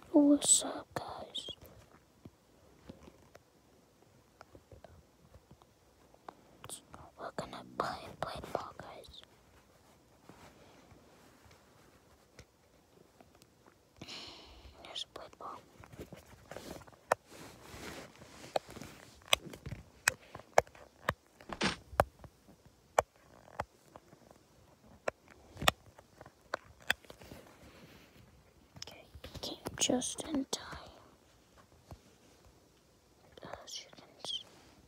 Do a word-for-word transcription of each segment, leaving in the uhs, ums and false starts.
What's up, guys? We're gonna play play ball, guys. There's a play ball. Okay, came just in time. As you can see.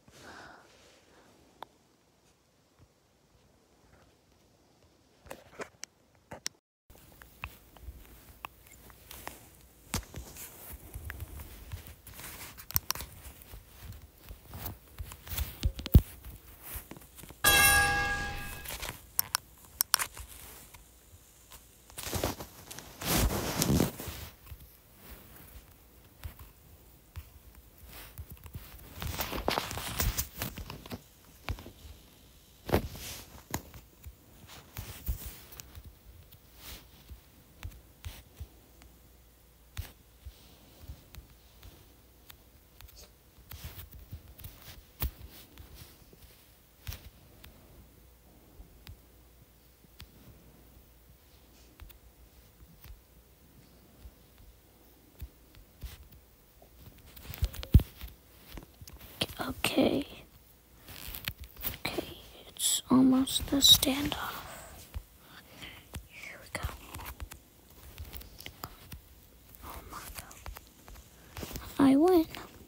Okay. Okay, it's almost the standoff. Here we go. Oh my god. I win.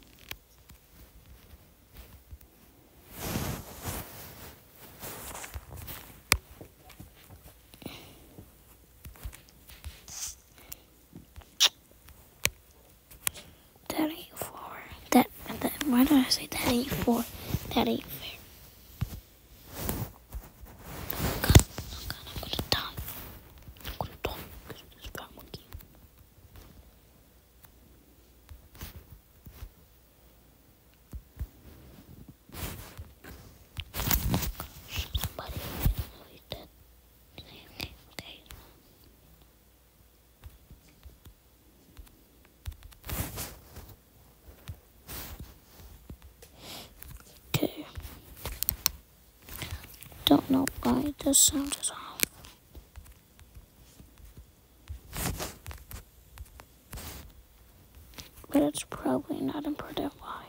That ain't four. That, that, why did I say that ain't four? That ain't fair. Oh god, oh god, I'm gonna die. I'm gonna die because of this fat monkey. Somebody is dead. Okay, okay. Okay. Don't know why the sound is off. But it's probably not important why.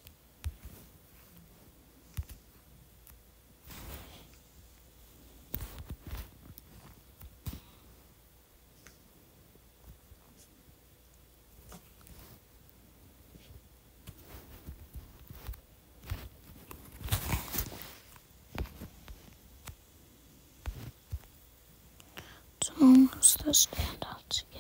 It's almost the standouts again.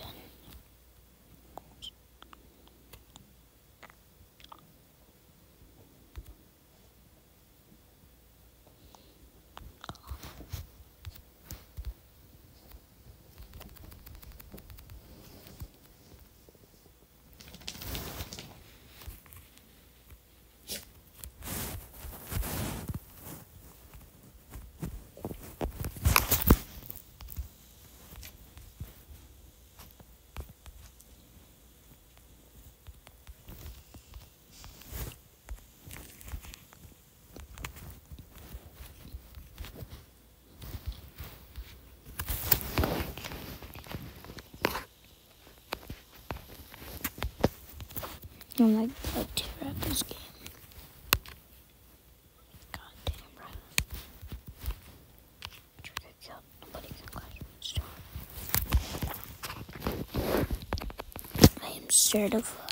I'm like a tear at this game. God damn, bro. Trigger killed. Nobody can clash with this. I am scared of